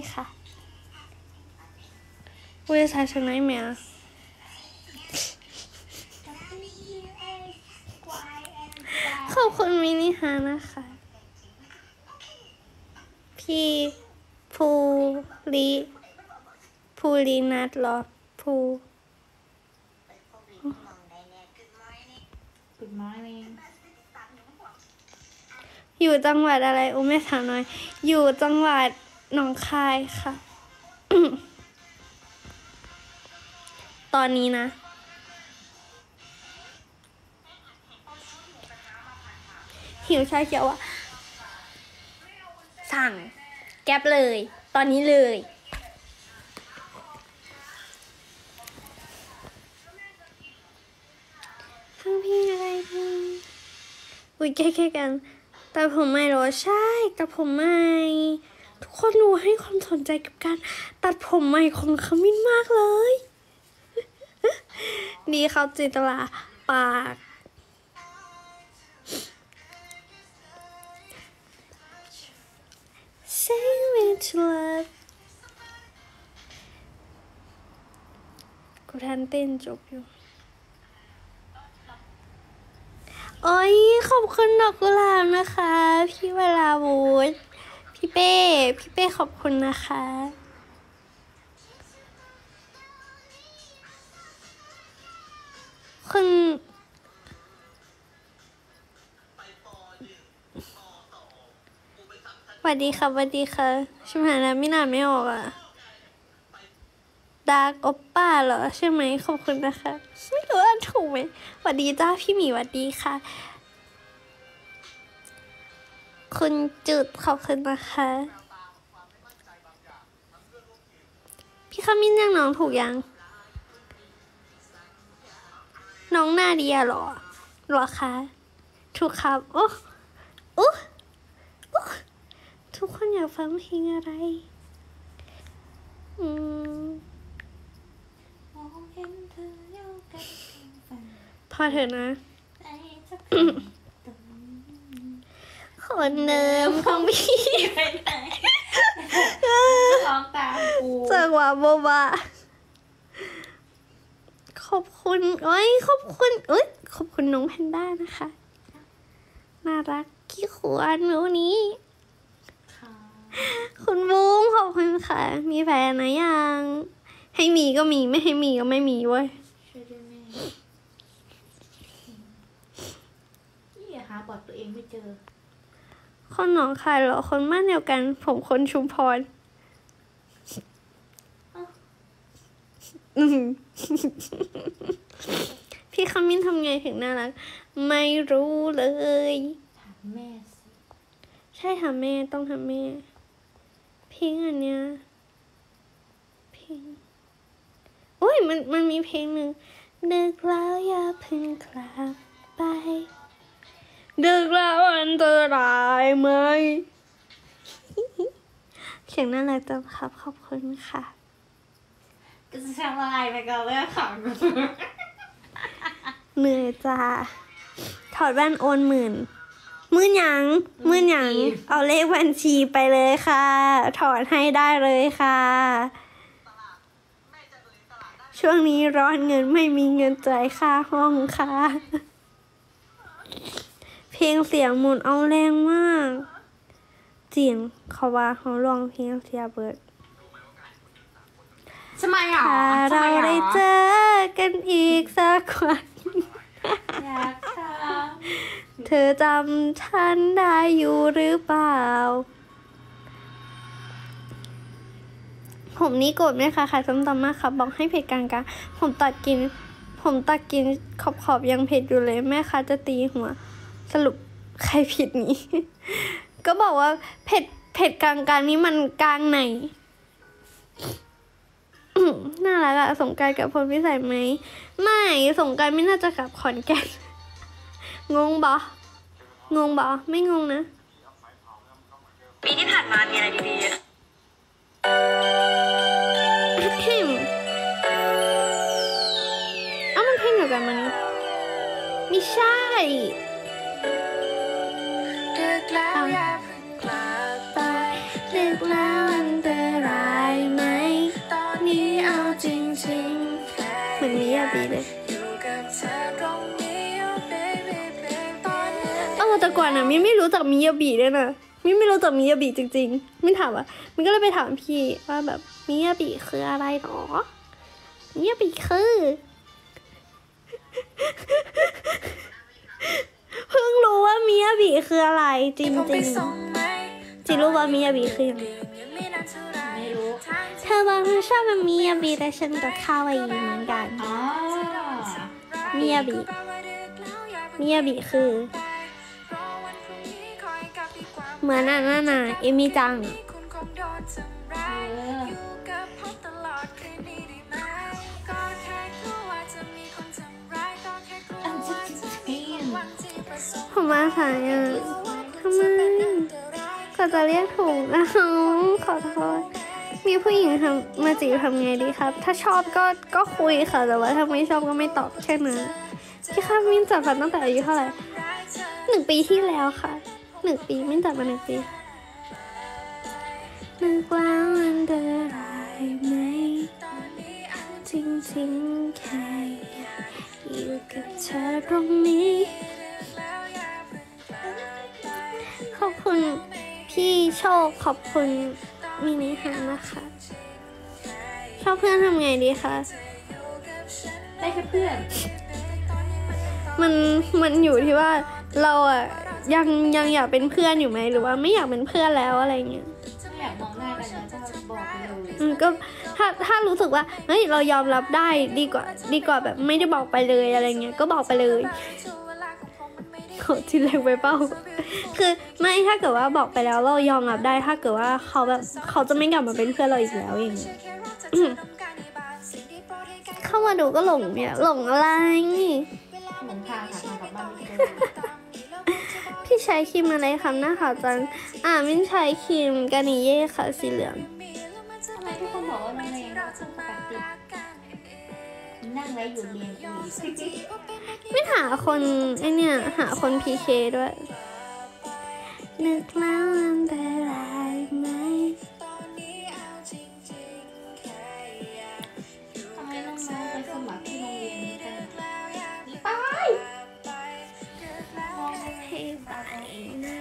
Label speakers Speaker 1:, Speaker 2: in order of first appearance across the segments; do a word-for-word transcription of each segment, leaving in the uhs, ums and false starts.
Speaker 1: ค่ะวิทยาศาสตร์ชนะไหมอ่ะขอบคุณมินิฮานะคะพี่ภูริภูรินัทหรอภู
Speaker 2: Good morning
Speaker 1: อยู่จังหวัดอะไรอุ้มไม่ถามหน่อยอยู่จังหวัดหนองคายค่ะ ตอนนี้นะหิวชาเขียวอ่ะสั่งแก๊ปเลยตอนนี้เลยฟังเพลงอะไรดีอุ้ยแค่ๆกันแต่ผมไม่หรอใช่แต่ผมไม่ทุกคนรู้ให้ความสนใจกับการตัดผมใหม่ของขมิ้นมากเลยดีเขาจิตลาปากSay me to love กูทันเต้นจบอยู่โอ้ยขอบคุณดอกกุหลาบนะคะพี่เวลาวูดพี่เป้พี่เป้ขอบคุณนะคะคุณสวัสดีค่ะสวัสดีค่ะชิมหานะไม่นานไม่ออกอ่ะดาร์กโอปป้าเหรอใช่ไหมขอบคุณนะคะไม่รู้อ่านถูกไหมสวัสดีจ้าพี่หมีสวัสดีค่ะคุณจุดขอบคุณนะคะพี่ขมิ้นยังน้องถูกยังน้องนาเดียหรอหรอคะถูกครับโอ้โอ้โอ้ทุกคนอยากฟังเพลงอะไรอืมพอเถอะนะคนเดิมของพี่ไปไหนร้องตามกูจังหวะโบบะขอบคุณโอ้ยขอบคุณเอ้ยขอบคุณน้องแพนด้านะคะน่ารักขี้ขวานวันนี้คุณบุ้งขอบคุณค่ะมีแฟนนะยังให้มีก็มีไม่ให้มีก็ไม่มีเว้ย
Speaker 2: ช่วยด้วยแม่นี่หาบอดตัวเองไม่เจอ
Speaker 1: คนหนองคายเหรอคนบ้านเดียวกันผมคนชุมพรพี่ขมิ้นทำไงถึงน่ารักไม่รู้เลย
Speaker 2: ถามแม่สิ
Speaker 1: ใช่ถามแม่ต้องถามแม่เพลงอันเนี้ยเพลงโอ้ยมันมันมีเพลงหนึ่งดึกแล้วอย่าเพิ่งกลับไปดึกแล้วอันตรายไหมเสียงน่ารักจังครับขอบคุณค่ะ
Speaker 2: ก็จะทำอะไรไปก่อนเลยค่ะ
Speaker 1: เหนื่อยจ้าถอดแว่นโอนหมื่นมื่นหยังมื่นหยังเอาเลขบัญชีไปเลยค่ะถอดให้ได้เลยค่ะช่วงนี้ร้อนเงินไม่มีเงินจ่ายค่าห้องค่ะเพลงเสียงหมุนเอาแรงมากจริงเขาว่าเขาลองเพลงเสียเบิด
Speaker 2: ทำไมอ่ะ
Speaker 1: ถ้าเราได้เจอกันอีกสักวัน
Speaker 2: อยากถาม
Speaker 1: เธอจำฉันได้อยู่หรือเปล่าผมนี่โกรธไหมคะขายส้มตำมากครับบอกให้เผ็ดกลางๆผมตัดกินผมตัดกินขอบขอบยังเผ็ดอยู่เลยแม่ค้าจะตีหัวสรุปใครผิดนี้ ก็บอกว่าเผ็ดเผ็ดกลางๆนี้มันกลางไหน น่ารักอะสงกรานต์กับพลพิสัยไหมไม่สงกรานต์ไม่น่าจะกลับขอนแก่น งงบงงบไม่งงนะ
Speaker 3: ปีที่ผ่านมามีอะไรดีๆ
Speaker 1: เอ้ามันเพลงเดียวกันมั้ยไม่ใช่ดึกแล้วอย่าเพิ่งกลับไปดึกแล้วอันตรายยาบีเลยเออแต่ก่อนอ่ะมินไม่รู้จักมิยาบีด้วยนะมินไม่รู้จักมิยาบีจริงๆมินถามอ่ะมินก็เลยไปถามพี่ว่าแบบมิยาบีคืออะไรหรอมิยาบีคือเพิ่งรู้ว่ามิยาบิคืออะไรจริงจริงจิรู้ว่ามิยาบิคืออะไร
Speaker 2: ไม่รู้
Speaker 1: เธอบอกเธอชอบเป็นมิยาบิแต่ฉันก็เข้าไปอีกเหมือนกัน
Speaker 2: อ๋อ
Speaker 1: มิยาบิมิยาบิคือเหมือนน่ะน่ะน่ะเอมิจังผมมาสายอ่ะทำไมก็จะเรียกถูกนะขอโทษมีผู้หญิงทำมาจีบทำไงดีครับ ถ้าชอบก็ก็คุยค่ะแต่ว่าถ้าไม่ชอบก็ไม่ตอบแค่นั้นพี่ค่ะมินจับฟันตั้งแต่อายุเท่าไหร่หนึ่งปีที่แล้วค่ะหนึ่งปีมินจับมาหนึ่งปีนึกว่ามันเดินได้ไหมจริงๆแค่อยากอยู่กับเธอตรงนี้ขอบคุณพี่โชคขอบคุณมินิฮานะคะชอบเพื่อนทำไงดีคะ
Speaker 2: ได้แค่เพื่อน
Speaker 1: มันมันอยู่ที่ว่าเราอะยังยังอยากเป็นเพื่อนอยู่ไหมหรือว่าไม่อยากเป็นเพื่อนแล้วอะไรเงี้ย
Speaker 2: ไม่อยากมองหน้ากันนะจะบอกเลย
Speaker 1: อืมก็ถ้าถ้ารู้สึกว่าเฮ้ยเรายอมรับได้ดีกว่าดีกว่าแบบไม่ได้บอกไปเลยอะไรเงี้ยก็บอกไปเลยโหทีแรกไปเป้าคือไม่ถ้าเกิดว่าบอกไปแล้วเรายอมรับได้ถ้าเกิดว่าเขาแบบเขาจะไม่กลับมาเป็นเพื่อนเราอีกแล้วอย่างเงี้ยเข้ามาดูก็หลงเนี่ยหลงอะไร
Speaker 2: หลงทางหาทางกลับบ้านไม่เจอ
Speaker 1: พี่ใช้ครีมอะไรคะหน้าขาวจังอ่ามินใช้ครีมกานิเย่ค่ะสีเหลือง
Speaker 2: ทำไมทุกคนบอกว่าน้องเมย์ช่างปกตินั่งไว้อยู่เรียนอีก
Speaker 1: ไม่หาคนไอเนี่ยหาคน พี เค ด้วยนึกแล้วมันได้ไรไหม
Speaker 2: ทำไมน้องๆไปสมัครที่โรงเรียนกันไป
Speaker 1: ให้ไปนะ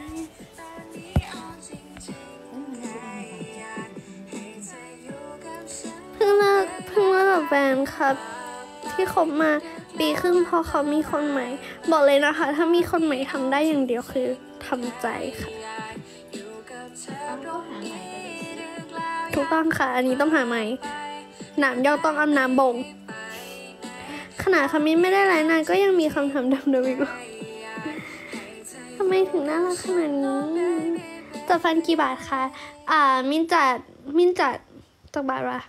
Speaker 1: เพิ่งเลิกเพิ่งเลิกกับแฟนครับที่คบมาปีครึ่งพอเขามีคนใหม่บอกเลยนะคะถ้ามีคนใหม่ทำได้อย่างเดียวคือทำใจค่ะถูกต้องค่ะอันนี้ต้องหาใหม่หนามยอกต้องเอาน้ำบ่งขนาดคำมิ้นไม่ได้ไรนานก็ยังมีคำถามดำๆอีกทำไมถึงน่ารักขนาดนี้จัดฟันกี่บาทคะอ่ามินจัดมินจัดจักบาทวะ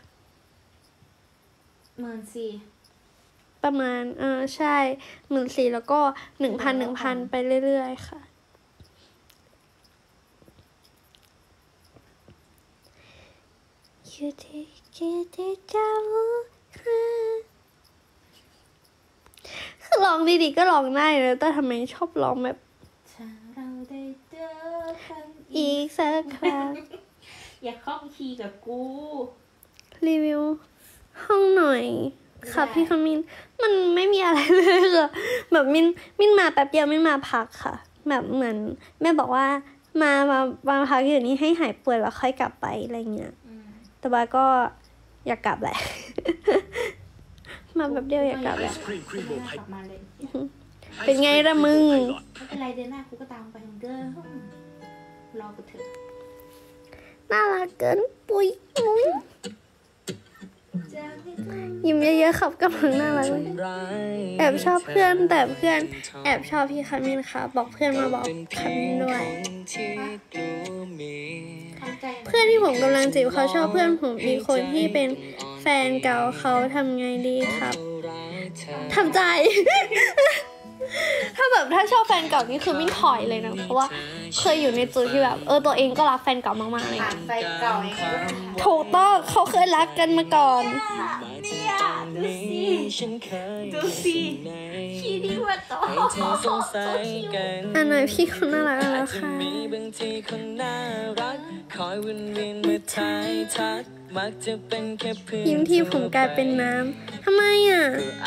Speaker 2: หมื่นสี่
Speaker 1: ประมาณเออใช่หมื่นสี่แล้วก็หนึ่งพันหนึ่งพันไปเรื่อยๆค่ะอยู่ที่คิดที่จะรู้คือร้องดีๆก็ร้องได้นะแต่ทำไมชอบร้องแบบ
Speaker 2: ถ้าเราได้เจอกัน
Speaker 1: อีกสักครั้ง
Speaker 2: อย่าคล้องคีย์กับกู
Speaker 1: รีวิวห้องหน่อยค่ะพี่คามินมันไม่มีอะไรเลยค่ะแบบมินมินมาแป๊บเดียวไม่มาพักค่ะแบบเหมือนแม่บอกว่ามามามาพักอยู่นี่ให้หายป่วยแล้วค่อยกลับไปอะไรเงี้ยแต่ว่าก็อยากกลับแหละมาแบบเดียวอยากกลับแหละเป็นไงละมึง
Speaker 2: ไม่เป็นไรเดือนหน้ากูก็ตามไปของเดิมรอกูเถอะ
Speaker 1: น่ารักเกินปุยมุ้ยยิ้มเยอะๆขับกำลังน่ารักเลยแอบชอบเพื่อนแต่เพื่อนแอบชอบพี่คามินค่ะบอกเพื่อนมาบอกคามินด้วยเพื่อนที่ผมกำลังจีบเขาชอบเพื่อนผมอีกคนที่เป็นแฟนเก่าเขาทำไงดีครับทำใจ ถ้าแบบถ้าชอบแฟนเก่านี่คือมินถอยเลยนะเพราะว่าเคยอยู่ในจุดที่แบบเออตัวเองก็รักแฟนเก่ามากๆเลย
Speaker 2: แฟนเก่าถู
Speaker 1: กต้องเขาเคยรักกันมาก่อน
Speaker 2: สิดูสิพี่ที่ว่าต่อ
Speaker 1: อันไหนพี่คนน่ารักแล้วค่ะยิ้มที่ผมกลายเป็นน้ำทำไมอ่ะ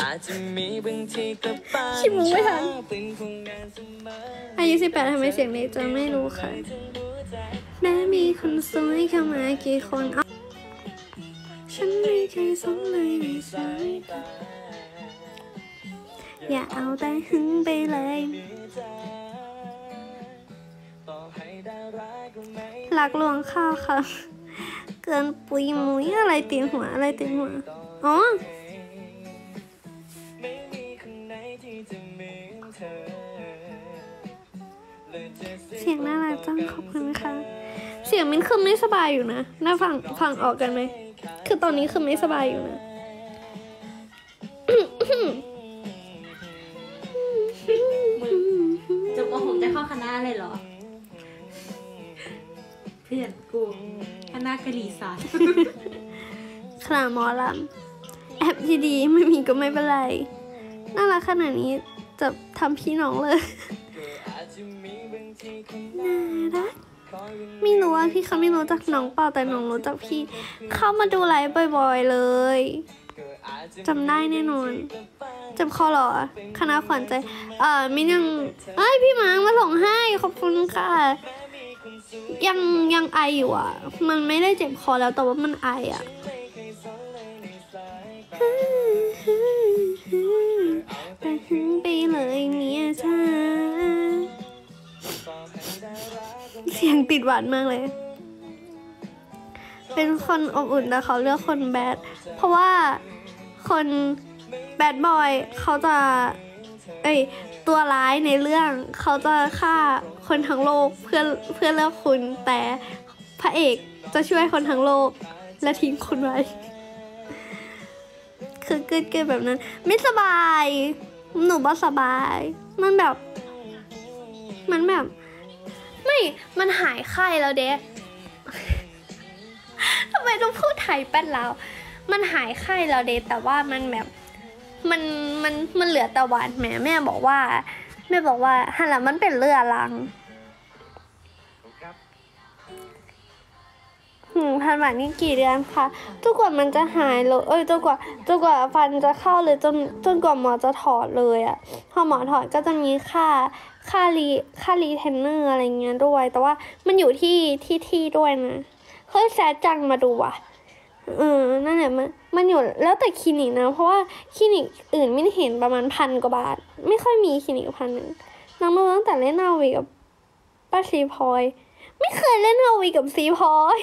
Speaker 1: ชิมุกไม่ทันอายุสิบแปดทำไมเสียงเล็กจังไม่รู้ค่ะแม้มีคนสวยเข้ามากี่คนฉันไม่เคยสนเลยในสายตาอย่าเอาแต่หึงไปเลยหลักลวงข้าวค่ะเกินปุยมุยอะไรติดหัวอะไรติดหัวอ๋อเสียงน่ารักจังขอบคุณค่ะเสียงมิ้นคือไม่สบายอยู่นะน่าฟังฟังออกกันไหมคือตอนนี้คือไม่สบายอยู่นะ
Speaker 2: จบม หกจะเข้าคณะเลยเหรอเพื่อนกูคณะกะหรี่ศาสตร์
Speaker 1: คณะหมอลำแอบดีๆไม่มีก็ไม่เป็นไรน่ารักขนาดนี้จะทำพี่น้องเลยน่ารักไม่รู้ว่าพี่เขาไม่รู้จักน้องเปล่าแต่น้องรู้จักพี่เข้ามาดูไลฟ์บ่อยๆเลยจำได้แน่นอนจำคอหรอคณะขวัญใจเอ่อมินยังเอ้ยพี่มังมาส่งให้ขอบคุณค่ะยังยังไออยู่อ่ะมันไม่ได้เจ็บคอแล้วแต่ว่ามันไออ่ะแต่หึงไปเลยเนี่ยจ้าเสียงติดหวานมากเลยเป็นคนอบอุ่นแต่เขาเลือกคนแบดเพราะว่าคนแบดบอยเขาจะเอ้ยตัวร้ายในเรื่องเขาจะฆ่าคนทั้งโลกเพื่อเพื่อเลือกคุณแต่พระเอกจะช่วยคนทั้งโลกและทิ้งคุณไว้คือเกิดเกิดแบบนั้นไม่สบายหนูบ่สบายมันแบบมันแบบไม่มันหายไข้แล้วเด้ทำไมต้องพูดไทยแป๊ดแล้วมันหายไข้แล้วเด้แต่ว่ามันแบบมันมันมันเหลือแต่หวานแม่แม่บอกว่าแม่บอกว่าฮัลโหลมันเป็นเรือรังหืมพันหวานนี่กี่เดือนคะจนกว่ามันจะหายเลยเอ้ยจนกว่าจนกว่าฟันจะเข้าเลยจนจนกว่าหมอจะถอดเลยอ่ะพอหมอถอดก็จะมีค่าค่ารีค่ารีเทนเนอร์อะไรเงี้ยด้วยแต่ว่ามันอยู่ที่ที่ที่ด้วยนะเฮ้ยแซดจังมาดูว่ะเออนั่นแหละมันมันอยู่แล้วแต่คลินิกนะเพราะว่าคลินิกอื่นไม่เห็นประมาณพันกว่าบาทไม่ค่อยมีคลินิกพันหนึ่งน้องมาตั้งแต่เล่นนาวีกับป้าซีพลอยไม่เคยเล่นนาวีกับซีพลอย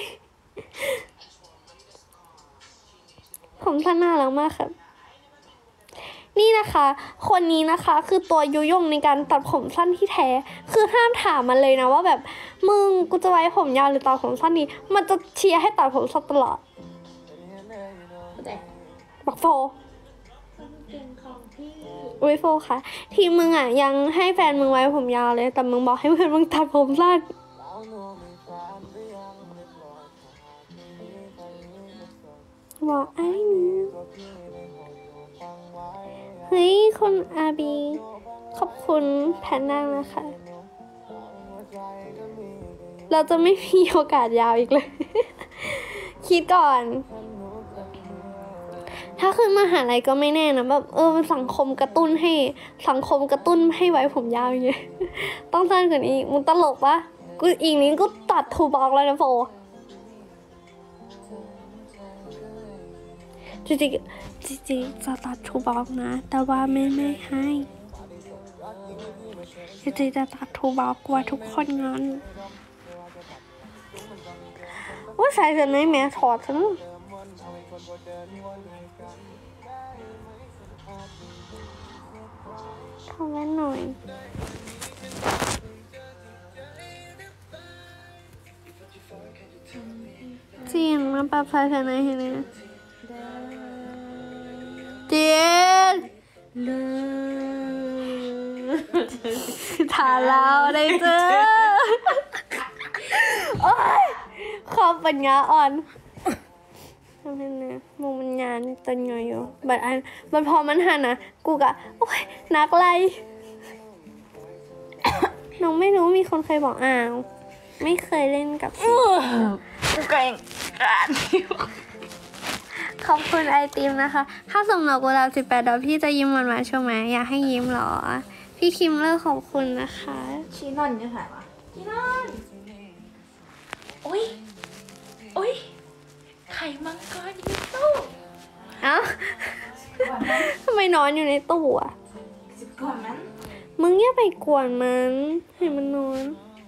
Speaker 1: ผมท่านน่ารักมากครับนี่นะคะคนนี้นะคะคือตัวยุยงในการตัดผมสั้นที่แท้คือห้ามถามมันเลยนะว่าแบบมึงกูจะไว้ผมยาวหรือตัดผมสั้นดีมันจะเชียร์ให้ตัดผมสั้นตลอดบักโฟอุ้ยโฟค่ะทีมึงอ่ะยังให้แฟนมึงไว้ผมยาวเลยแต่มึงบอกให้เพื่อนมึงตัดผมสั้นบอกไอ้นี่เฮ้ยคุณอาบีขอบคุณแพนด้านะคะเราจะไม่มีโอกาสยาวอีกเลย คิดก่อนถ้าขึ้นมหาลัยก็ไม่แน่นะแบบเออสังคมกระตุ้นให้สังคมกระตุ้นให้ไว้ผมยาวอย่างเงี้ยต้องสั้นกว่านี้มึงตลกปะกูอีกนี้ก็ตัดทูบ็อกแล้วนะโฟจริงๆจริงๆจะตัดทูบ็อกนะแต่ว่าไม่ไม่ให้จริงๆจะตัดทูบ็อกไว้ทุกคนงั้นว่าใส่จะไหนแม่ถอดซะทำไว้หน่อยจริงมาปรับไฟจะไหนเห็นไหมเจี๊ยบถ่าเราได้เจอโอ๊ยความปัญญาอ่อนทำไมนะมองมันยานตันหน่อยอยู่บัดอันบัดพอมันหันนะกูกะโอ้ยนักไร น้องไม่รู้มีคนเคยบอกอ้าวไม่เคยเล่นกับพี่
Speaker 3: กูเก่งการอยู่
Speaker 1: ขอบคุณไอติมนะคะถ้าส่งดอกกุหลาบสิบแปดดอกพี่จะยิ้มหวานๆใช่ไหมอยากให้ยิ้มหรอพี่คิมเลอร์ขอบคุณนะคะ
Speaker 2: ชีนอนจะถ่ายวะชีนอนโอ้ยโอ้ยไข่มังกรอยู่ในตู้
Speaker 1: เอ้า
Speaker 2: ก่อนนั้น
Speaker 1: ทำไมนอนอยู่ในตู้อ่ะ
Speaker 2: สิบก่อนนั้น
Speaker 1: มึงอย่าไปกวนมันให้มันนอน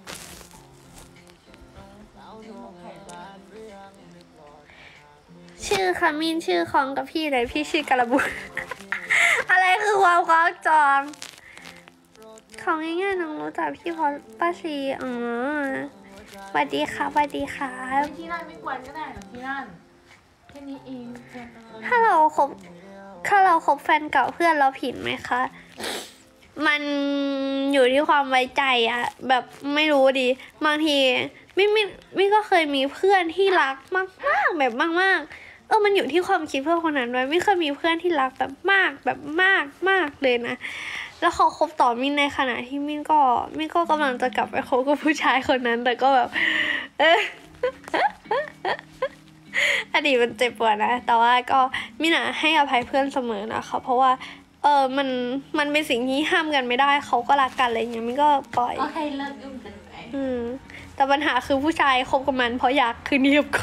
Speaker 1: ชื่อคามินชื่อของกับพี่เลยพี่ชื่อกระบุน อะไรคือความคล้องจองของง่ายๆน้องรู้จักพี่เพราะป้าซีอ๋อสวัสดีค่ะสวัสดีค่ะ
Speaker 2: ที่นั่นไม่กวนก็ได้หรอกที่นั่นแค่นี้เองกวนอะไร
Speaker 1: ถ้าเราคบถ้าเราคบแฟนเก่าเพื่อนเราผิดไหมคะ มันอยู่ที่ความไว้ใจอะแบบไม่รู้ดิบางทีไม่ไม่ไม่ก็เคยมีเพื่อนที่รักมากมากแบบมากมากเออมันอยู่ที่ความคิดเพื่อนคนนั้นด้วยไม่เคยมีเพื่อนที่รักแบบมากแบบมากมากเลยนะแล้วเขาคบต่อมินในขณะที่มินก็มินก็กำลังจะกลับไปคบกับผู้ชายคนนั้นแต่ก็แบบเออ อดีตมันเจ็บปวดนะแต่ว่าก็มิน่ะให้อภัยเพื่อนเสมอนะคะเพราะว่าเออมันมันเป็นสิ่งที่ห้ามกันไม่ได้เขาก็รักกันอะไรอย่างเงี้ยมินก็ปล่อย
Speaker 2: โอเคเลิกยุ่งกันไป
Speaker 1: อืมแต่ปัญหาคือผู้ชายคบกับมันเพราะอยากคืนดีกับกู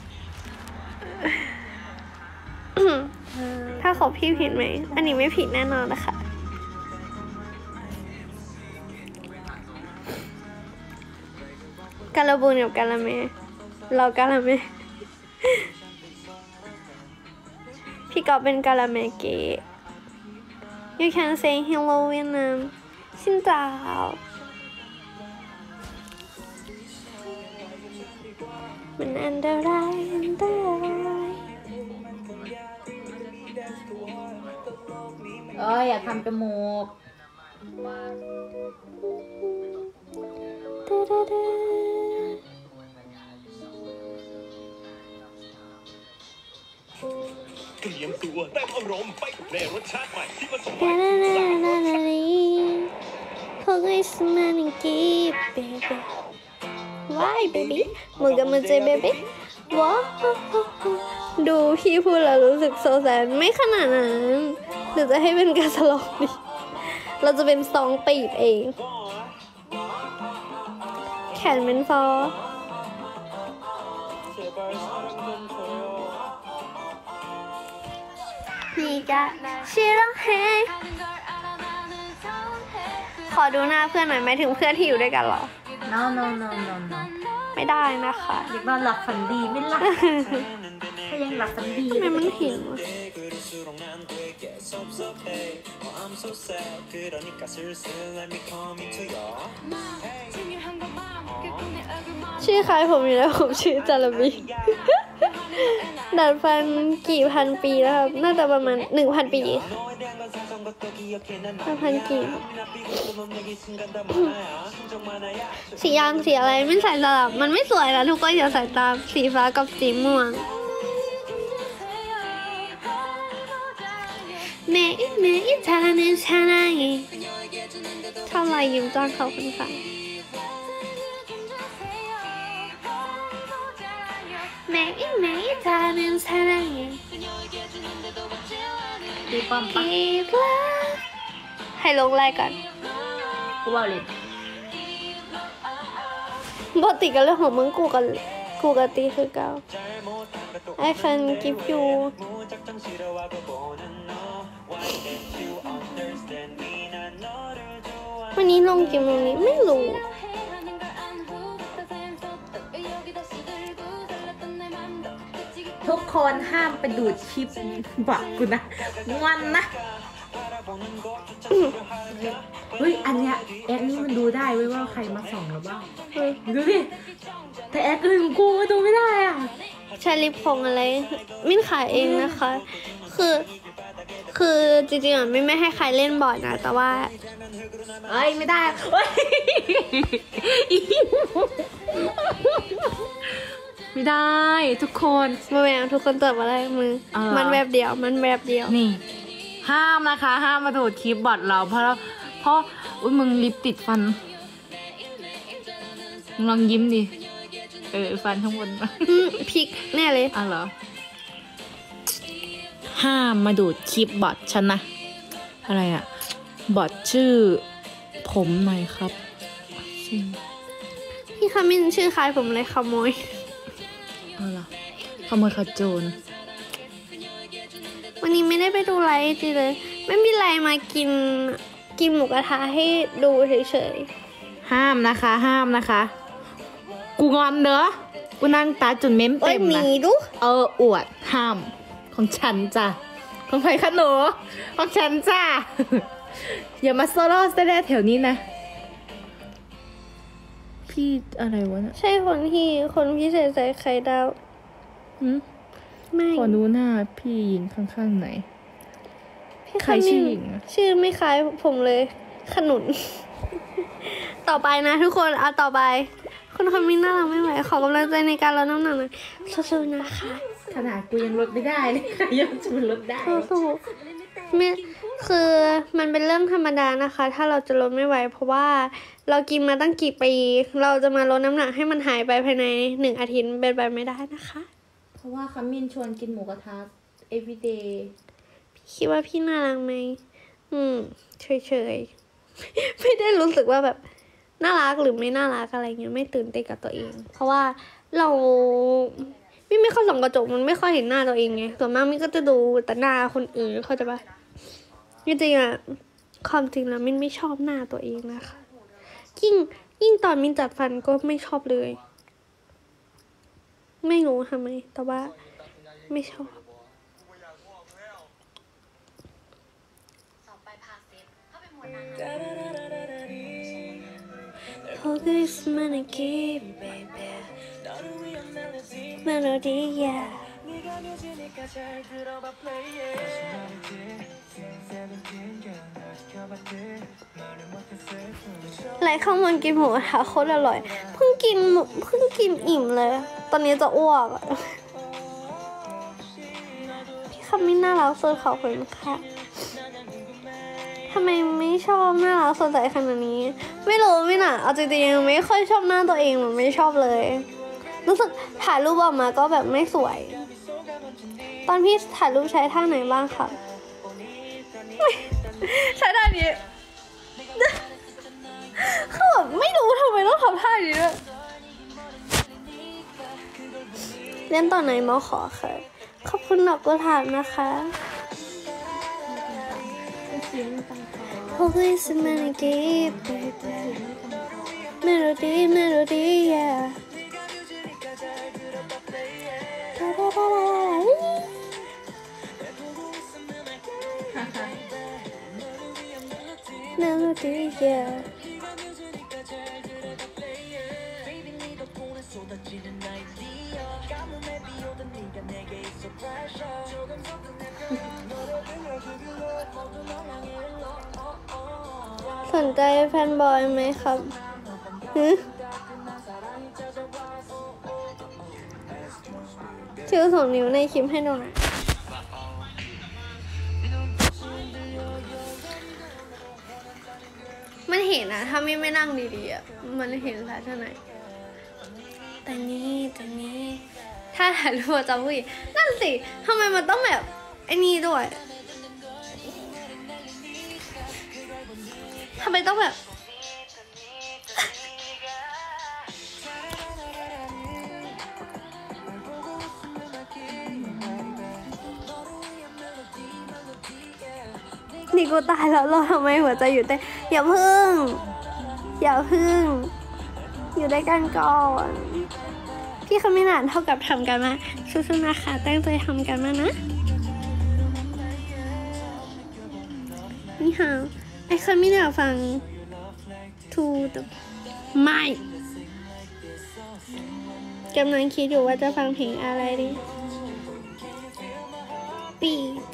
Speaker 1: ถ้าขอพี่ผิดไหมอันนี้ไม่ผิดแน่นอนนะคะกาลาบูนกับกาลาเมเรากาลาเม พี่กอฟเป็นกาลาเมเกะ You can say hello Vietnam ชินจ้าวมันอันตรายอันตราย
Speaker 2: เอ้ยอย่าทำจมูก
Speaker 1: ดาดาดา
Speaker 4: เตรียมตัวเต็มอารมณ์ไปกับเพลงรสชาติใหม่ที่ผสม
Speaker 1: ดาดาดาดาดาดีพวกไอ้สมานิกีเบบี้ Why baby มึงกับมันเจ baby ว้าวดูพี่พูดแล้วรู้สึกโซแซนไม่ขนาดนั้นหรือจะให้เป็นการสลองดิเราจะเป็นซองปีบเอง แขนเป็นฟอนี่กะชิโร่เฮขอดูหน้าเพื่อนหน่อยไหมถึงเพื่อนที่อยู่ด้วยกันเหรอ
Speaker 2: no no no no no
Speaker 1: ไม่ได้นะคะ
Speaker 2: อยากนอนหลับฝันดีไม่หลับถ้ายังหลับฝันดี
Speaker 1: ทำไมมันหิวอะ ชื่อคล้ายผมอยู่แล้วผมชื่อจาระบี ดัดฟันกี่พันปีแล้วครับน่าจะประมาณหนึ่งพันปีห้าพันกี่ สียางสีอะไรไม่ใส่สลับมันไม่สวยนะทุกคนอย่าใส่ตามสีฟ้ากับสีม่วงเมย์เมย์ทานิชานางีทำลายยิ้มจ้อนเขาคุณค่ะเมย์เมย์ทานิชานางี
Speaker 2: ดีปอมปะ
Speaker 1: อีกแล้วให้ลงไล่ก่อน
Speaker 2: กูบอกเลย
Speaker 1: ปกติกันเรื่องของมึงกูกับกูกับตีคือเก่า I can give you วันนี้ลงกี่โมงนี้ไม่รู้
Speaker 2: ทุกคนห้ามไปดูดคลิปบอกกูนะงอนนะเฮ้ยอันเนี้ยแอปนี้มันดูได้เว้ยว่าใครมาส่องเราบ้างดูดิแต่แอปอื่นกูดูไม่ได้อ่ะ
Speaker 1: ใช้ลิปผงอะไรมิ้นขายเองนะคะ คือ คือจริงๆอ่ะไม่ไม่ให้ใครเล่นบ่อยนะ แต่ว่า
Speaker 2: เอ้ยไม่ได้เฮ้ย
Speaker 5: ไม่ได้ทุกคน
Speaker 1: มาแววทุกคนตอบอะไรมือ
Speaker 5: เอาเหรอ
Speaker 1: มันแบบเดียวมันแบบเดียว
Speaker 5: นี่ ห้ามนะคะ ห้ามมาโดดคลิปบอทเราเพราะเราเพราะอุ้ยมึงลิปติดฟันมึงลองยิ้มดิเออฟันข้างบน
Speaker 1: อืมพริกแน่เลย
Speaker 5: อ่ะเหรอ ห้ามมาดูดคลิปบอทฉันนะ อะไรอะบอทชื่อ ผมหน่อยครับชื่อ
Speaker 1: พี่คามินชื่อคล้ายผมเลยขโมย
Speaker 5: เอาเหรอขโมยขโจร
Speaker 1: วันนี้ไม่ได้ไปดูไลฟ์จีเลย ไม่มีไรมากินกินหมูกระทะให้ดูเฉย
Speaker 5: ห้ามนะคะ ห้ามนะคะ กูงอนเด้อกูนั่งตาจนเม้ม
Speaker 1: ๆเอ้
Speaker 5: เต็
Speaker 1: ย
Speaker 5: ม
Speaker 1: หมี
Speaker 5: นะ
Speaker 1: ดู
Speaker 5: เอออวดห้ามของฉันจ้ะของใครคะหนูของฉันจ้ะ อย่ามาโซโล่แสดงแถวนี้นะ พี่อะไรวะเนี่ย
Speaker 1: ใช่คนที่คนพิเศษใส่ไข่ดาว
Speaker 5: หืม
Speaker 1: ไม่
Speaker 5: ขอดูหน้าพี่หญิงข้างๆไหน
Speaker 1: พี่
Speaker 5: ใคร
Speaker 1: คามิ
Speaker 5: ชื่อน หญิงอะ
Speaker 1: ชื่อไม่คล้ายผมเลย ขนุน ต่อไปนะทุกคนเอาต่อไป คุณคามินน่ารักไม่ไหวขอกำลังใจในการลดน้ำหนักหน่อยสู้ๆนะคะ
Speaker 5: ขนาดกูยังลดไม่ได้เลยยังจะลดได้
Speaker 1: สู้ๆไม่คือมันเป็นเรื่องธรรมดานะคะ ถ้าเราจะลดไม่ไหว เพราะว่าเรากินมาตั้งกี่ปี เราจะมาลดน้ำหนักให้มันหายไปภายในหนึ่งอาทิตย์เป็นไปไม่ได้นะคะ
Speaker 5: เพราะว่าคามินชวนกินหมูกระทะ everyday
Speaker 1: คิดว่าพี่น่ารักไหม อืม เฉยๆ ไม่ได้รู้สึกว่าแบบน่ารักหรือไม่น่ารักอะไรเงี้ย ไม่ตื่นเต้นกับตัวเอง เพราะว่าเราไม่ไม่ค่อยส่องกระจกมันไม่ค่อยเห็นหน้าตัวเองไง ส่วนมากมินก็จะดูแต่หน้าคนอื่นเข้าใจปะจริงๆอะความจริงแล้วมินไม่ชอบหน้าตัวเองนะคะ ยิ่งยิ่งตอนมินจัดฟันก็ไม่ชอบเลย ไม่รู้ทำไม แต่ว่าไม่ชอบ Focus melody, baby. Melody, yeah. ไหลข้าวมันกินหมูกระทะโคตรอร่อย เพิ่งกินหมูเพิ่งกินอิ่มเลย ตอนนี้จะอ้วกอะพี่คำมินน่ารักสุดขอบคุณค่ะ ทำไมไม่ชอบหน้ารักสดใสขนาดนี้ ไม่รู้ไม่น่ะเอาจริงๆไม่ค่อยชอบหน้าตัวเองหรือไม่ชอบเลย รู้สึกถ่ายรูปออกมาก็แบบไม่สวย ตอนพี่ถ่ายรูปใช้ท่าไหนบ้างคะ ใช้ท่านี้ คือแบบไม่รู้ทำไมต้องทำท่านี้ด้วยเล่นตอนไหนมาขอค่ะขอบคุณดอกกุหลาบนะคะ Always a melody, baby. Melody, melody, yeah. Melody, yeah. สนใจแฟนบอยไหมครับฮึชิวสองนิ้วในคลิปให้ดูหน่อยมันเห็นนะถ้าไม่ไม่นั่งดีๆอ่ะมันเห็นชัดเท่าไหร่แต่นี่แต่นี่ถ้าถ่ายรูปจำผู้หญิงนั่นสิทำไมมันต้องแบบไอ้นี่ด้วยทำไมต้องแบบนี่กูตายแล้วเราทำไมหัวใจอยู่เต้นอย่าพึ่งอย่าพึ่งอยู่ด้วยกันก่อนพี่เขาไม่นานเท่ากับทำกันมาสู้ๆนะคะตั้งใจทำกันมานะนี่ฮะไอ้คนไม่ได้ฟังทูแต่ไม่กำลังคิดอยู่ว่าจะฟังเพลงอะไรดี Beat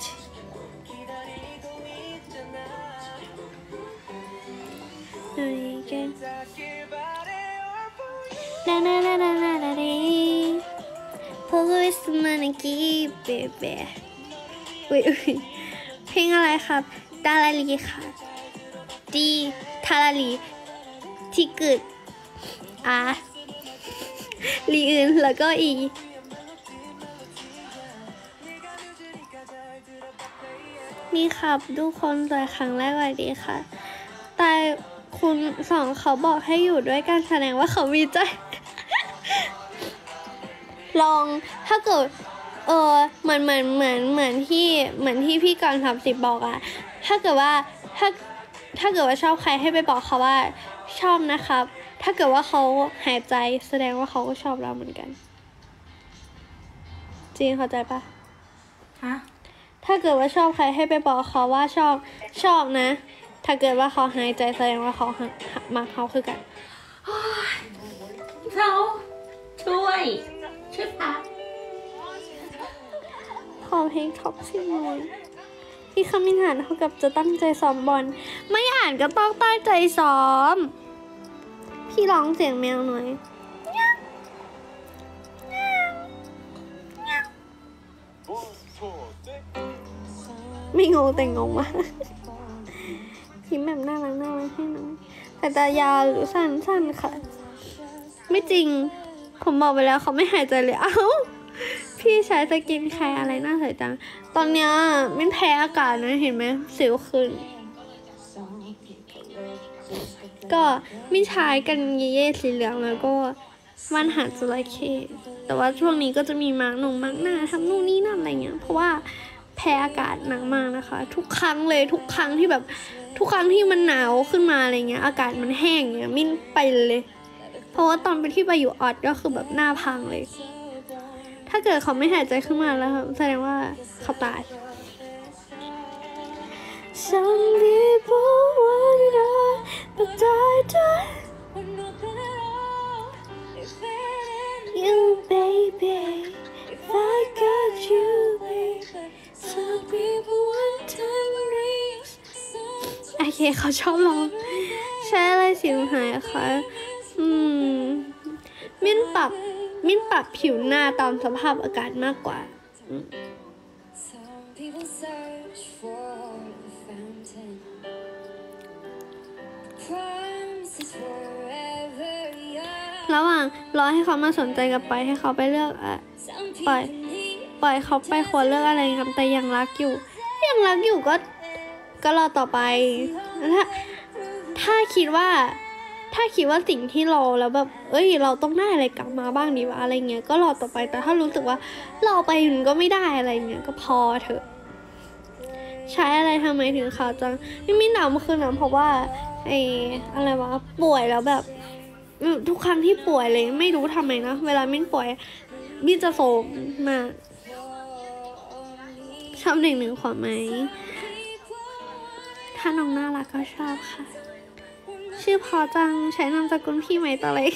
Speaker 1: Na na na na na na เบเบอุ้ยอุ้ยเพลงอะไรครับดาราลีค่ะดีทาราลีที่เกิดอาลีอื่นแล้วก็อีนี่ครับทุกคนแต่ครั้งแรกวันดีค่ะแต่คุณสองเขาบอกให้อยู่ด้วยกันแสดงว่าเขามีใจ ลองถ้าเกิดเออเหมือนเหมือนเหมือนเหมือนที่เหมือนที่พี่กรณ์ทำสิบบอกอะถ้าเกิดว่าถ้าถ้าเกิดว่าชอบใครให้ไปบอกเขาว่าชอบนะครับถ้าเกิดว่าเขาหายใจแสดงว่าเขาก็ชอบเราเหมือนกันจริงเข้าใจปะ
Speaker 5: ฮะ
Speaker 1: ถ้าเกิดว่าชอบใครให้ไปบอกเขาว่าชอบชอบนะ ถ้าเกิดว่าเขาหายใจแสดงว่าเขามาเขาคือกัน
Speaker 5: เราช่วยช่วยพัก
Speaker 1: ขอเพลงท็อปสี่หน่อยพี่คำมินอ่านเท่ากับจะตั้งใจซ้อมบอลไม่อ่านก็ต้องตั้งใจซ้อมพี่ร้องเสียงแมวหน่อยไม่งงแต่งงมากยิ้มแบบน่ารักน่ารักให้น้องแต่ตายาวหรือสั้นสั้นค่ะไม่จริงผมบอกไปแล้วเขาไม่หายใจเลยเอ้าพี่ใช้สกินแคร์อะไรน่าสนใจจังตอนเนี้ยมิ้นแพ้อากาศนะเห็นไหมสิวขึ้นก็มิ้นใช้กันเย่ๆสีเหลืองแล้วก็วันหาจระเข้แต่ว่าช่วงนี้ก็จะมีมาร์กหนงมาร์กหน้าทำนู่นนี่นั่นอะไรเงี้ยเพราะว่าแพ้อากาศหนักมากนะคะทุกครั้งเลยทุกครั้งที่แบบทุกครั้งที่มันหนาวขึ้นมาอะไรเงี้ยอากาศมันแห้งเงี้ยมิ้นไปเลยเพราะว่าตอนไปที่ไปอยู่ออดก็คือแบบหน้าพังเลยถ้าเกิดเขาไม่หายใจขึ้นมาแล้วแสดงว่าเขาตาย Some people want it all but I don't You baby If I got you baby Some people want time rings โอเคเขาชอบร้องใช้อะไรเสียงหายอะคะอืมมิ้นปรับมิ้นปรับผิวหน้าตามสภาพอากาศมากกว่าระหว่างรอให้เขามาสนใจกับปล่อยให้เขาไปเลือกอะปล่อยปล่อยเขาไปควรเลือกอะไรครับแต่ยังรักอยู่ยังรักอยู่ก็ก็รอต่อไปถ้าถ้าคิดว่าถ้าคิดว่าสิ่งที่รอแล้วแบบเอ้ยเราต้องได้อะไรกลับมาบ้างดีวะอะไรเงี้ยก็รอต่อไปแต่ถ้ารู้สึกว่ารอไปมันก็ไม่ได้อะไรเงี้ยก็พอเถอะใช้อะไรทำไมถึงขาวจังไม่ไม่หนาวเมื่อคืนนะเพราะว่าไอ้อะไรวะป่วยแล้วแบบทุกครั้งที่ป่วยเลยไม่รู้ทำไมนะเวลามิ้นป่วยมิ้นจะโสมมากชอบเด็กหนึ่งขวบไหมถ้าน้องน่ารักก็ชอบค่ะชื่อพอจังใช้นามสกุลพี่ไหมตอนเล็ก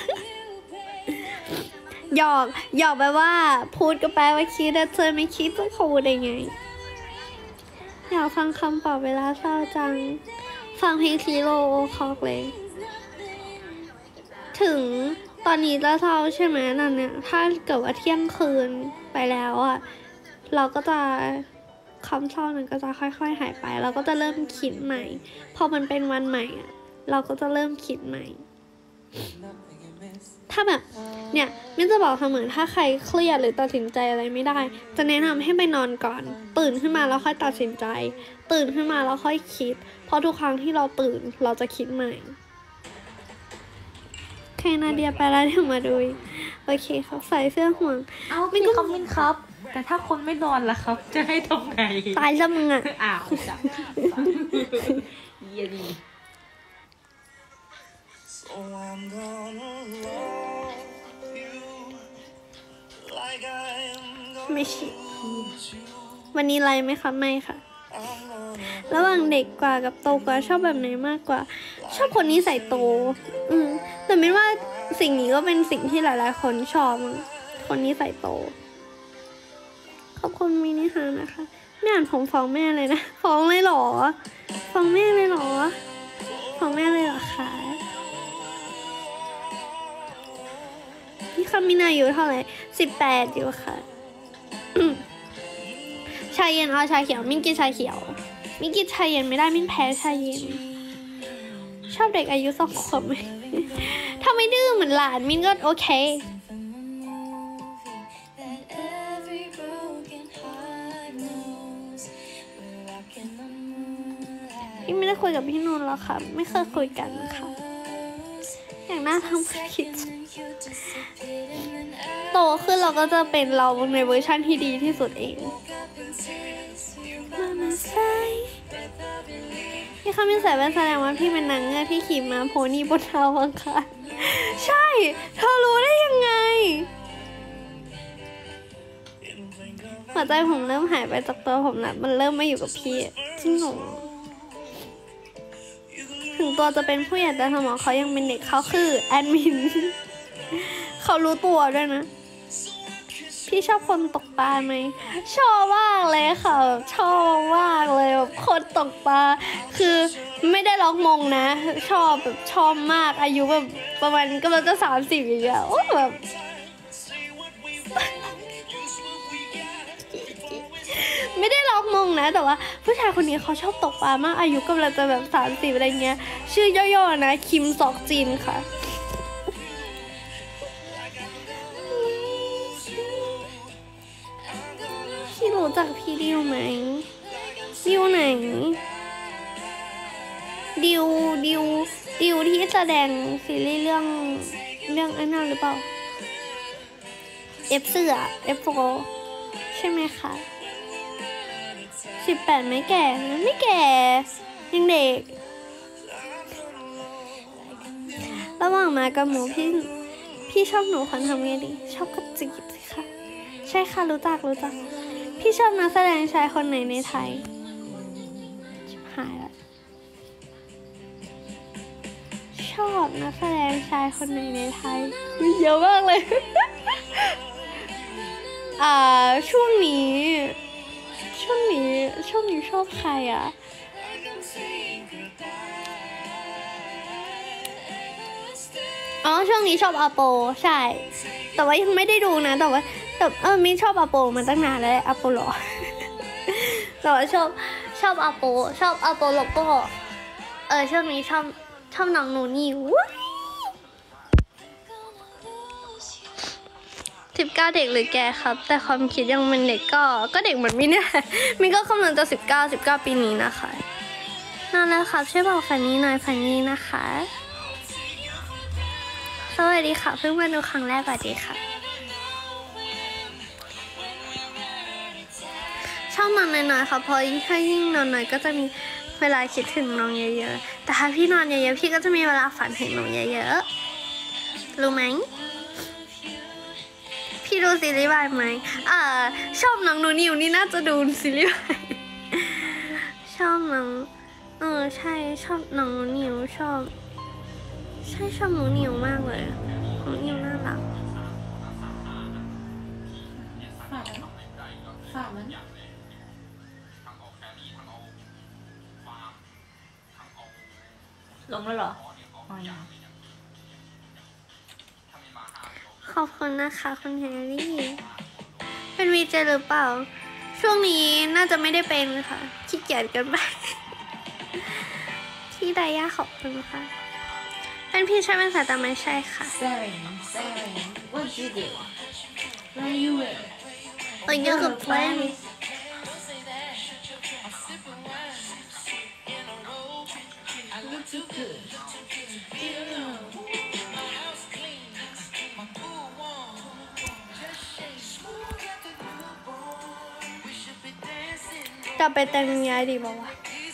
Speaker 1: หยอกหยอกแบบว่าพูดก็แปลว่าคิดแต่เธอไม่คิดต้องพูดได้ไงอยากฟังคำเปล่าเวลาเศร้าจังฟังเพลงทีโร่คอกเลยถึงตอนนี้จะเศร้าใช่ไหมนั่นเนี่ยถ้าเกิดว่าเที่ยงคืนไปแล้วอ่ะเราก็จะคำเศร้านั้นก็จะค่อยๆหายไปเราก็จะเริ่มคิดใหม่พอมันเป็นวันใหม่อ่ะเราก็จะเริ่มคิดใหม่ถ้าแบบเนี่ยมิ้นจะบอกเสมอถ้าใครเครียดหรือตัดสินใจอะไรไม่ได้จะแนะนำให้ไปนอนก่อนตื่นขึ้นมาแล้วค่อยตัดสินใจตื่นขึ้นมาแล้วค่อยคิดเพราะทุกครั้งที่เราตื่นเราจะคิดใหม่ใครนาเดียไปแล้วเดี๋ยวมาดูโอเคครับใส่เสื้อห่วง
Speaker 5: เอาพี่คอมมินครับแต่ถ้าคนไม่นอนล่ะครับจะให้ทำไง
Speaker 1: ตายแล้วมึงอ่ะ
Speaker 5: อ้าวจับเยี่ยดี
Speaker 4: So I'm gonna love you like I am gonna
Speaker 1: ไม่ใช่วันนี้ไรไหมคะไม่ค่ะระหว่างเด็กกว่ากับโตกว่าชอบแบบไหนมากกว่าชอบคนนี้ใส่โตอืมแต่ไม่ว่าสิ่งนี้ก็เป็นสิ่งที่หลายๆคนชอบคนนี้ใส่โตขอบคุณมินิฮานะคะไม่อ่านผมฟ้องแม่เลยนะฟ้องเลยเหรอฟ้องแม่เลยเหรอฟ้องแม่เลยเหรอคะพี่คามินาอยู่เท่าไหร่สิบแปดอยู่ค่ะชาเย็นเอาชาเขียวมิ้นกินชาเขียวมิ้นกินชาเย็นไม่ได้มิ้นแพ้ชาเย็นชอบเด็กอายุสองขวบไหมถ้าไม่ดื้อเหมือนหลานมิ้นก็โอเคพี่ไม่ได้คุยกับพี่นนท์แล้วค่ะไม่เคยคุยกันค่ะอย่างน่าทำคิดโตขึ้นเราก็จะเป็นเราในเวอร์ชันที่ดีที่สุดเองพี่เขามีใส่แว่นแสดงว่าพี่เป็นนางเงือกที่ขี่ม้าโพนี่บนดาวอังคารใช่เธอรู้ได้ยังไงหัวใจผมเริ่มหายไปจากตัวผมแล้วมันเริ่มไม่อยู่กับพี่จริงหรอถึงตัวจะเป็นผู้ใหญ่แต่สมองเขายังเป็นเด็กเขาคือแอดมินเขารู้ตัวด้วยนะพี่ชอบคนตกปลาไหมชอบมากเลยค่ะชอบมากเลยแบบคนตกปลาคือไม่ได้ล็อกมงนะชอบแบบชอบมากอายุแบบประมาณก็เราจะสามสิบอย่างเงี้ยโอ้แบบไม่ได้ล็อกมงนะแต่ว่าผู้ชายคนนี้เขาชอบตกปลามากอายุกำลังจะแบบสามสิบอะไรเงี้ยชื่อย่อๆนะคิมซอกจินค่ะพี่รู้จักพี่ดิวไหมดิวไหนดิวดิวดิวที่แสดงซีรีส์เรื่องเรื่องอันนั้นหรือเปล่าเอฟเสือเอฟโฟใช่ไหมคะสิบแปดไม่แก่นะไม่แก่ยังเด็กระหว่างมากับหมูพี่พี่ชอบหนูคนทำไงดีชอบกระจีบสิคะใช่ค่ะรู้จักรู้จักพี่ชอบนักแสดงชายคนไหนในไทยชิบหายละชอบนักแสดงชายคนไหนในไทยเยอะมากเลย อ่าช่วงนี้ช่วงนี้ช่วงนี้ชอบใครอ่ะอ๋อช่วงนี้ชอบอาโปใช่แต่ว่ายังไม่ได้ดูนะแต่ว่าแต่เออไม่ชอบอาโปมาตั้งนานแล้วอาโปหรอ แต่ว่าชอบชอบอาโปชอบอาโปโลโก้เออช่วงนี้ชอบชอบน้องหนูนิวสิบเก้าเด็กหรือแกครับแต่ความคิดยังเป็นเด็กก็ก็เด็กเหมือนมินเนี่ยมินก็กำลังจะสิบเก้าสิบเก้าปีนี้นะคะนั่นแหละครับช่วยบอกฝันนี้หน่อยฝันนี้นะคะสวัสดีค่ะเพิ่งมาดูครั้งแรกสวัสดีค่ะชอบนอนน้อยๆค่ะเพราะถ้ายิ่งนอนน้อยก็จะมีเวลาคิดถึงน้องเยอะๆแต่ถ้าพี่นอนเยอะๆพี่ก็จะมีเวลาฝันถึงน้องเยอะๆรู้ไหมพี่ดูซีรีส์วายไหมอ่าชอบน้องหนูนิวนี่น่าจะดูซีรีส์วายชอบน้องเออใช่ชอบน้องหนูนิวชอบใช่ชอบหนูนิวมากเลยหนูนิวน่ารัก
Speaker 2: ฝากฝากมันลงแล้วเหรออ๋อยัง
Speaker 1: ขอบคุณนะคะคุณแฮร์รี่เป็นวีเจหรือเปล่าช่วงนี้น่าจะไม่ได้เป็นค่ะขี้เกียจเกินไป พี่ไดย่าขอบคุณค่ะเป็นพี่ใช้เป็นสายตาไม่ใช่ค่ะ
Speaker 2: Seven Seven What you do Where you were
Speaker 1: เออเยอะกับเพื่อนจะไปแต่งยายดีบอกว่า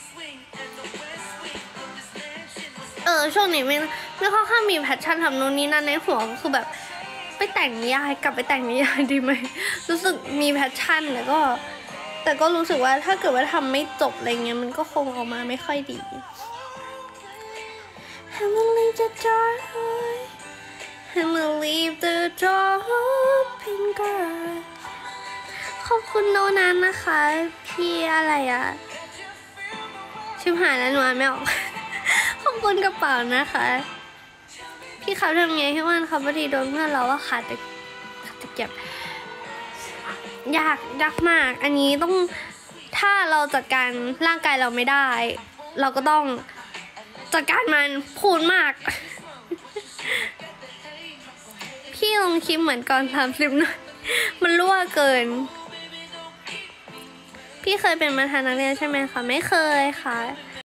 Speaker 1: เออช่วงนี้ไม่ไม่ค่อยข้างมีแพชชั่นทำโน่นนี่นั่นในหัวก็คือแบบไปแต่งนิยายกลับไปแต่งนิยายดีไหมรู้สึกมีแพชชั่นแต่ก็แต่ก็รู้สึกว่าถ้าเกิดว่าทำไม่จบอะไรเงี้ยมันก็คงออกมาไม่ค่อยดี I'ma leave the door I'ma leave the door open girl ขอบคุณโนนันนะคะพี่อะไรอะชิบหายแล้วหนูอ่านไม่ออก ขอบคุณกระเป๋านะคะพี่เขาทำไงให้ว่านเขาพอดีโดนเพื่อนเราว่าขาดตะขาดตะเกียบยากยากมากอันนี้ต้องถ้าเราจัดการร่างกายเราไม่ได้ เราก็ต้องจัดการมันพูดมาก พี่ลงคลิปเหมือนก่อนสามสิบหน่อยมันรั่วเกิน พี่เคยเป็นประธานนักเรียนใช่ไหมคะ ไม่เคยค่ะ